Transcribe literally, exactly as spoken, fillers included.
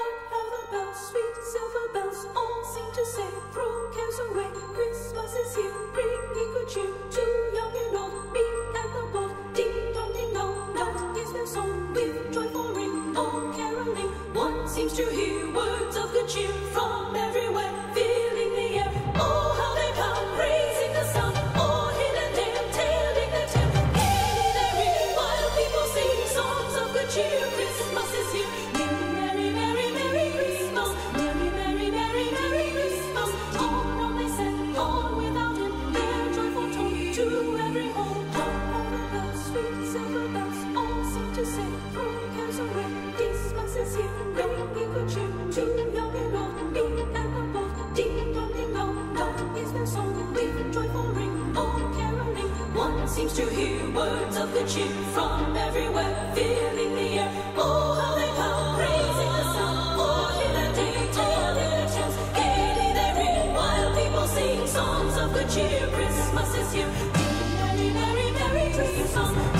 Hark how the bells, sweet silver bells, all seem to say, throw cares away. Christmas is here, bringing good cheer to young and old, meek and the bold. Ding dong, ding dong, dong is their song, with joyful ring, all caroling. One seems to hear words of good cheer from everywhere, filling the air. Oh, how they come, raising the sound, all hidden there, telling their tale. Gayly they ring, while people sing songs of good cheer. Christmas is here. Merry, merry, merry Christmas. Merry, merry, merry, merry Christmas. On, on they send, on without end, their joyful tone to every home. Hark how the bells, sweet silver bells, all seem to say, throw cares away. Christmas is here, bringing good cheer to young and old, meek and the bold. Ding dong, ding dong, dong is their song, with joyful ring, all caroling. One seems to hear words of good cheer from everywhere, filling the air. Oh, how they come, raising the sound, all hidden day, telling their tales. Gayly they ring, while people sing songs of good cheer. Christmas is here. Merry, merry, merry Christmas.